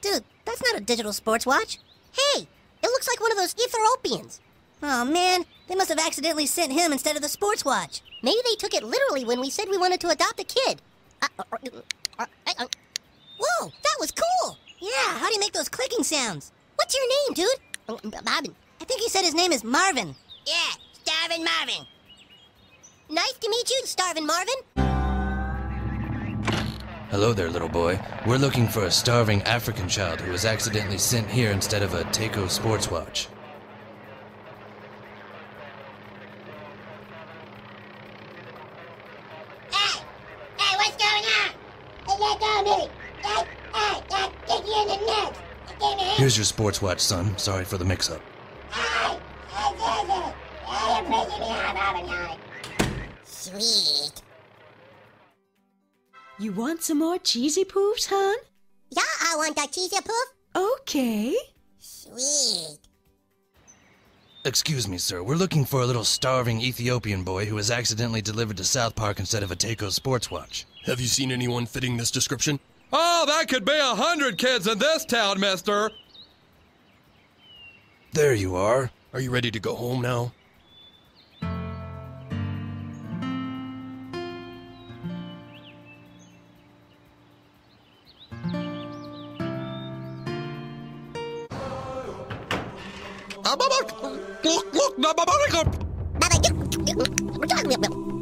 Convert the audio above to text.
Dude, that's not a digital sports watch. Hey, it looks like one of those Ethiopians. Oh, man, they must have accidentally sent him instead of the sports watch. Maybe they took it literally when we said we wanted to adopt a kid. Whoa, that was cool. Yeah, how do you make those clicking sounds? What's your name, dude? Marvin. I think he said his name is Marvin. Yeah, Starvin' Marvin. Nice to meet you, Starvin' Marvin. Hello there, little boy. We're looking for a starving African child who was accidentally sent here instead of a Takeo sports watch. Hey, what's going on? Let go of me. Get you in the nuts. Here's your sports watch, son. Sorry for the mix-up. Sweet. You want some more cheesy poofs, hon? Yeah, I want a cheesy poof. Okay. Sweet. Excuse me, sir. We're looking for a little starving Ethiopian boy who was accidentally delivered to South Park instead of a Takeo sports watch. Have you seen anyone fitting this description? Oh, that could be 100 kids in this town, mister. There you are. Are you ready to go home now? Look,